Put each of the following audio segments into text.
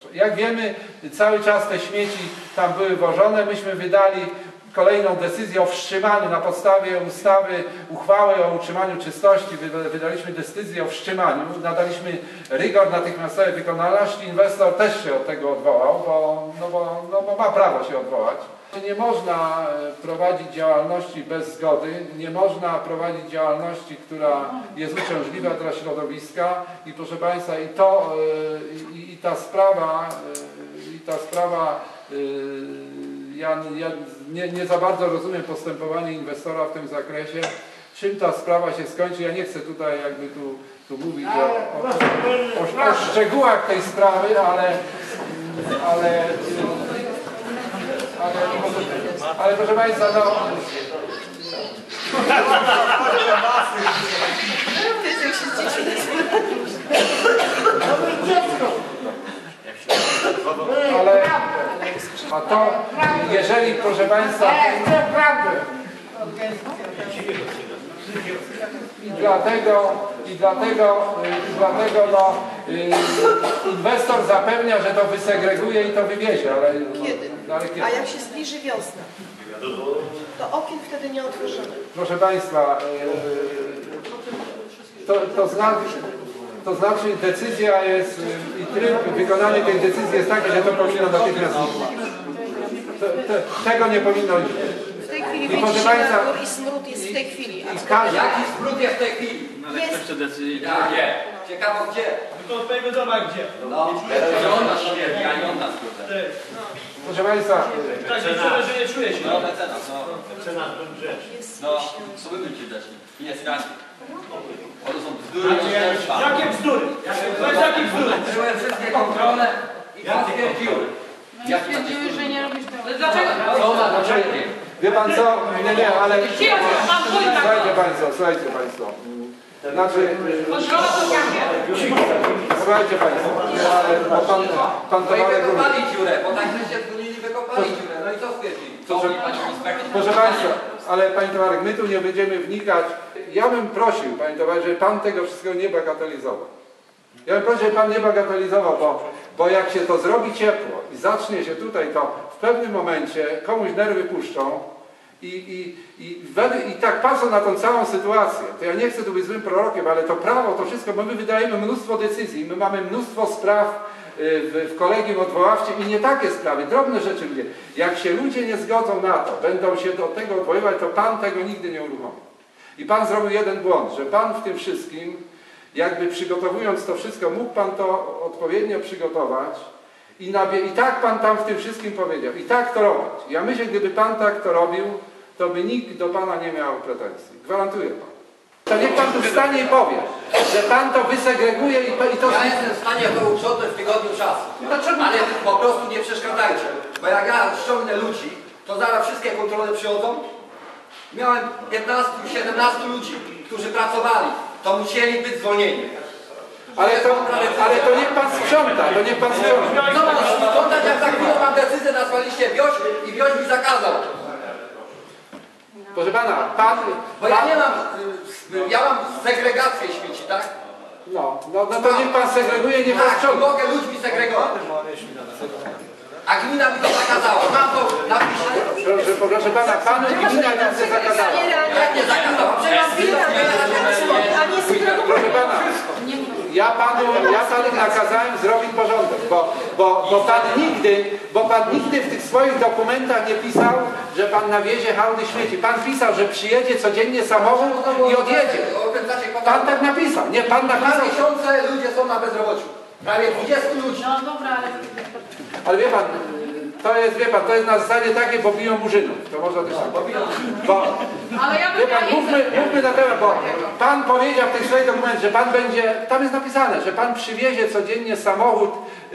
Jak wiemy, cały czas te śmieci tam były wożone. Myśmy wydali kolejną decyzję o wstrzymaniu na podstawie ustawy, uchwały o utrzymaniu czystości. Wydaliśmy decyzję o wstrzymaniu, nadaliśmy rygor natychmiastowej wykonalności. Inwestor też się od tego odwołał, bo ma prawo się odwołać. Nie można prowadzić działalności bez zgody, nie można prowadzić działalności, która jest uciążliwa dla środowiska i proszę Państwa, ta sprawa ja nie za bardzo rozumiem postępowanie inwestora w tym zakresie. Czym ta sprawa się skończy? Ja nie chcę tutaj jakby tu mówić o szczegółach tej sprawy, ale proszę Państwa, a to, jeżeli, proszę Państwa, i dlatego inwestor zapewnia, że to wysegreguje i to wywiezie, ale kiedy? A jak się zbliży wiosna, to okien wtedy nie otworzymy. Proszę Państwa, to znaczy decyzja jest i tryb wykonania tej decyzji jest taki, że to powinno natychmiast zniknąć. Tego nie powinno iść. W tej chwili widzicie, i smród jest w tej chwili. Jaki smród jest w tej chwili? Jest. Nie. Ciekawo gdzie? To od twojego doma gdzie? On nas powie, a nie on nas kurde. Proszę Państwa, Tak, że nie czuję się. No, cena, Cena rzecz. no, co wy będziecie dać? Nie, finanse. To są bzdury. Jakie bzdury? To jest jakie bzdury? Były wszystkie kontrole i potwierdziły. Ja stwierdziły, że nie robisz tego. Dlaczego? wie Pan co? Nie, ale... Słuchajcie Państwo. Znaczy... Słuchajcie Państwo, ale pan No i Tomarek... wykopali dziurę, bo tak żeście dzwonili, wykopali dziurę. No i co stwierdzili? Proszę Państwa, ale Panie Tomarek, my tu nie będziemy wnikać. Ja bym prosił, Panie Tomarek, żeby Pan tego wszystkiego nie bagatelizował. Ja bym prosił, żeby Pan nie bagatelizował, bo jak się to zrobi ciepło i zacznie się tutaj, to w pewnym momencie komuś nerwy puszczą i tak patrzą na tą całą sytuację. To ja nie chcę tu być złym prorokiem, ale to prawo, to wszystko, bo my wydajemy mnóstwo decyzji, my mamy mnóstwo spraw w kolegium odwoławczym i nie takie sprawy, drobne rzeczy ludzie. Jak się ludzie nie zgodzą na to, będą się do tego odwoływać, to Pan tego nigdy nie uruchomi. I Pan zrobił jeden błąd, że Pan w tym wszystkim, jakby przygotowując to wszystko, mógł Pan to odpowiednio przygotować i tak Pan tam w tym wszystkim powiedział. I tak to robić. Ja myślę, gdyby Pan tak to robił, to by nikt do Pana nie miał pretensji. Gwarantuję Pan. To niech Pan tu wstanie i powie, że Pan to wysegreguje i to... Ja jestem w stanie to uprzątnąć w tygodniu czasu. Ale po prostu nie przeszkadzajcie. Bo jak ja ściągnę ludzi, to zaraz wszystkie kontrole przychodzą. Miałem 15-17 ludzi, którzy pracowali. To musieli być zwolnieni. Ale to niech Pan sprząta, to niech Pan sprząta. No mam sprzątać, jak za chwilę mam decyzję, nazwaliście wioś i wioś mi zakazał. Proszę Pana, Pan... Bo ja nie mam, ja mam segregację śmieci, tak? No to niech Pan segreguje, niech Pan Tak, sprząta. mogę ludźmi segregować. A gmina mi to zakazała. Mam to napisane. Proszę Pana, Panu gmina nic nie zakazała. Jak nie zakazała? Proszę Pana, ja panu nakazałem zrobić porządek, bo Pan nigdy w tych swoich dokumentach nie pisał, że Pan nawiezie hałdy śmieci. Pan pisał, że przyjedzie codziennie samochód i odjedzie. Pan tak napisał. Nie, Pan napisał... 2000 ludzie są na bezrobociu. Prawie 20 ludzi. No dobra, ale wie Pan, to jest na zasadzie takie, bo biją murzynów. To można też tak powiedzieć. ale ja wie Pan, mówmy na temat, bo Pan powiedział w tej swojej dokumencie, że Pan będzie, tam jest napisane, że Pan przywiezie codziennie samochód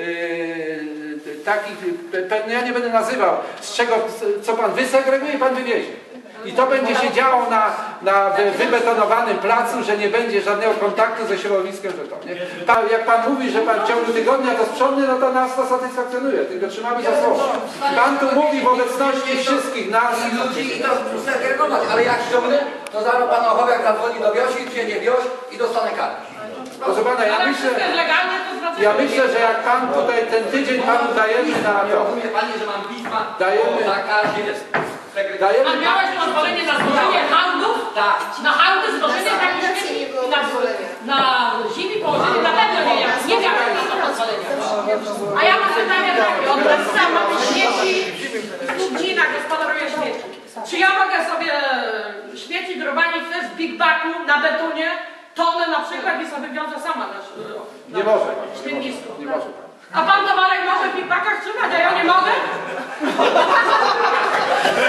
taki, ja nie będę nazywał, z czego, co Pan wysegreguje, Pan wywiezie. I to będzie się działo na wybetonowanym placu, że nie będzie żadnego kontaktu ze środowiskiem, że to. Nie? Jak Pan mówi, że Pan w ciągu tygodnia to sprzątnie, no to nas to satysfakcjonuje, tylko trzymamy za słowo. Pan tu mówi w obecności wszystkich nas i ludzi i to segregować, ale jak ściągnę, to zaraz Pan Ochowiak zadzwoni do wiosi, przyjedzie wioś i dostanę karę. Proszę Pana, ja ale myślę... legalnie to Ja myślę, że jak pan tutaj ten tydzień panu dajemy na to. Rozumie pani, że mam pisma Dajemy. o zakazie Dajemy. A miałeś pozwolenie na złożenie hałdów? Tak. Na hałdy złożenie takich Organizacji nie było pozwolenia. na ziemi położenie na pewno nie miałeś. Nie miałeś na to pozwolenia. A ja mam pytanie takie, od nas sama śmieci w Ludzina gospodaruje śmieci. Czy ja mogę sobie śmieci grobanić też w Big Bagu na betonie, tonę na przykład i sobie wiążę sama na Nie może pan. śmietnisku? Nie może pan. A pan to Marek może w Big Bagach trzymać, a ja nie mogę?